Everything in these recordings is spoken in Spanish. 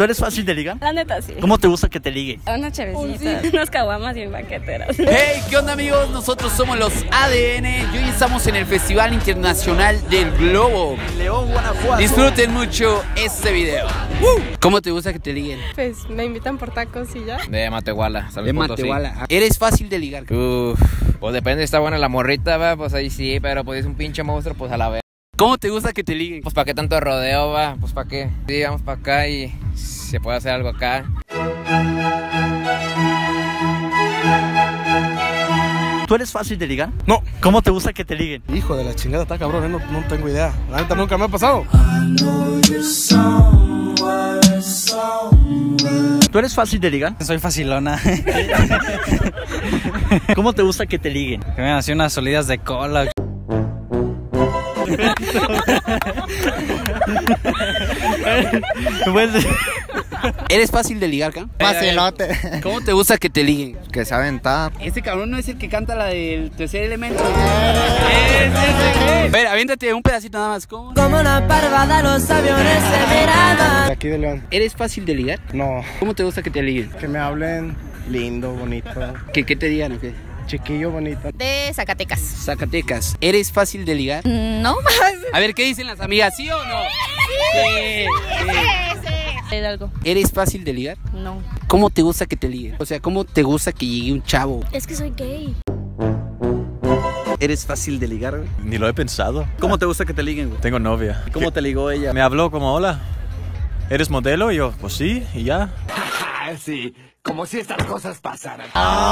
¿Tú eres fácil de ligar? La neta, sí. ¿Cómo te gusta que te liguen? Una chavecita, unas caguamas bien banqueteras. Hey, ¿qué onda, amigos? Nosotros somos los ADN y hoy estamos en el Festival Internacional del Globo. León, Guanajuato. Disfruten mucho este video. ¿Cómo te gusta que te liguen? Pues me invitan por tacos y ya. De Matehuala, De Matehuala. ¿Eres fácil de ligar? Pues depende, está buena la morrita, va, pues ahí sí, pero pues es un pinche monstruo, pues a la vez. ¿Cómo te gusta que te liguen? Pues para qué tanto rodeo, va, pues para qué. Sí, vamos para acá y se puede hacer algo acá. ¿Tú eres fácil de ligar? No. ¿Cómo te gusta que te liguen? Hijo de la chingada, está cabrón, no tengo idea. La neta nunca me ha pasado. ¿Tú eres fácil de ligar? Soy facilona. ¿Cómo te gusta que te liguen? Que me hacen unas solidas de cola. ¿Eres fácil de ligar, acá? Facilote. ¿Cómo te gusta que te liguen? Que se aventar. Este cabrón no es el que canta la del Tercer Elemento. Ver, aviéntate un pedacito nada más. ¿Cómo? Como una parvada los aviones se miraban. De aquí de León. ¿Eres fácil de ligar? No. ¿Cómo te gusta que te liguen? Que me hablen lindo, bonito. ¿Qué te digan o qué? Chiquillo, bonito. De Zacatecas. Zacatecas. ¿Eres fácil de ligar? No. A ver, ¿qué dicen las amigas? ¿Sí o no? Sí. Algo. ¿Eres fácil de ligar? No. ¿Cómo te gusta que te liguen? O sea, ¿cómo te gusta que llegue un chavo? Es que soy gay. ¿Eres fácil de ligar, güey? Ni lo he pensado. ¿Cómo te gusta que te liguen, güey? Tengo novia. ¿Cómo te ligó ella? Me habló como, hola, ¿eres modelo? Y yo, pues sí, y ya. Sí, como si estas cosas pasaran.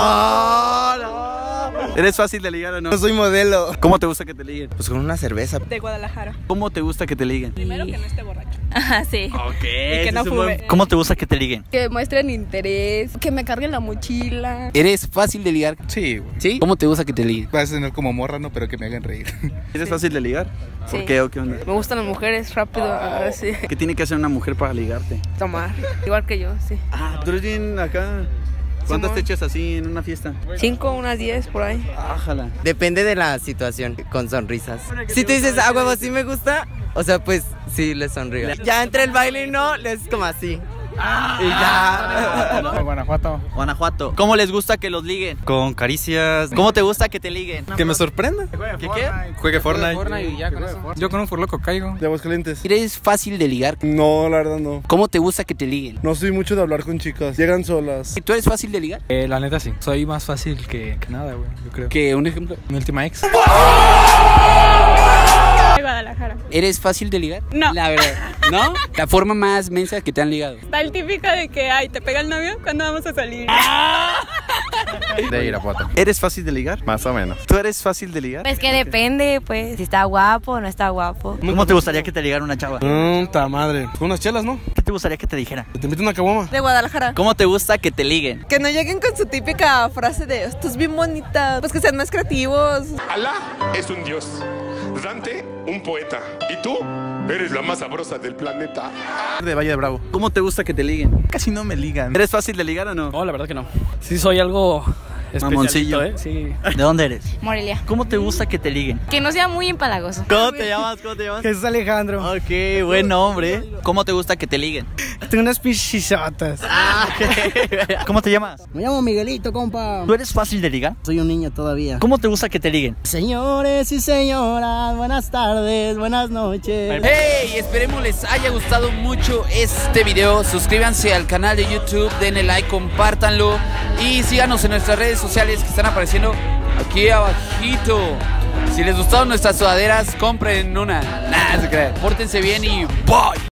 ¿Eres fácil de ligar o no? No soy modelo. ¿Cómo te gusta que te liguen? Pues con una cerveza. De Guadalajara. ¿Cómo te gusta que te liguen? Primero que no esté borracho. Ajá, sí. Ok. que no fume. ¿Cómo te gusta que te liguen? Que muestren interés. Que me carguen la mochila. ¿Eres fácil de ligar? Sí, güey. ¿Sí? ¿Cómo te gusta que te liguen? Vas a tener como morra, ¿no? Pero que me hagan reír. ¿Eres fácil de ligar? ¿Por qué o qué onda? Me gustan las mujeres rápido. Así. ¿Qué tiene que hacer una mujer para ligarte? Tomar. Igual que yo, sí. Ah, tú eres bien acá. ¿Cuántas te echas así en una fiesta? 5, unas 10 por ahí. Ájala. Depende de la situación, con sonrisas. Si tú dices, ah, huevo, sí me gusta, o sea, pues sí les sonrío. Ya entre el baile y no, les como así. Y ya. Guanajuato. Guanajuato. ¿Cómo les gusta que los liguen? Con caricias. ¿Cómo te gusta que te liguen? Que me sorprenda. ¿Qué qué? Juegue Fortnite. Y ya con eso. Yo con un furloco caigo. De Aguascalientes. ¿Eres fácil de ligar? No, la verdad no. ¿Cómo te gusta que te liguen? No soy mucho de hablar con chicas. Llegan solas. ¿Tú eres fácil de ligar? La neta sí. Soy más fácil que nada, güey. Yo creo. ¿Qué? ¿Un ejemplo? Mi última ex. De Guadalajara. ¿Eres fácil de ligar? No. La verdad. ¿No? La forma más mensa que te han ligado. Está el típico de que, ay, te pega el novio cuando vamos a salir. De Irapuato. ¿Eres fácil de ligar? Más o menos. ¿Tú eres fácil de ligar? Pues que depende, pues, si está guapo o no está guapo. ¿Cómo te gustaría que te ligara una chava? Ta madre. Con unas chelas, ¿no? ¿Qué te gustaría que te dijera? Te invito una caguama. De Guadalajara. ¿Cómo te gusta que te liguen? Que no lleguen con su típica frase de, estás bien bonita. Pues que sean más creativos. Alá es un dios, Dante un poeta y tú eres la más sabrosa del planeta. De Valle de Bravo. ¿Cómo te gusta que te liguen? Casi no me ligan. ¿Eres fácil de ligar o no? No, la verdad que no. Sí soy algo Mamoncillo. Sí. ¿De dónde eres? Morelia. ¿Cómo te gusta que te liguen? Que no sea muy empalagoso. ¿Cómo te llamas? ¿Cómo te llamas? Jesús Alejandro. Ok, buen nombre. ¿Cómo te gusta que te liguen? Tengo unas pichichotas. ¿Cómo te llamas? Me llamo Miguelito, compa. ¿Tú eres fácil de ligar? Soy un niño todavía. ¿Cómo te gusta que te liguen? Señores y señoras, buenas tardes, buenas noches. Hey, esperemos les haya gustado mucho este video. Suscríbanse al canal de YouTube, denle like, compártanlo y síganos en nuestras redes sociales que están apareciendo aquí abajito. Si les gustaron nuestras sudaderas, compren una. Nada, se crean. Pórtense bien y bye.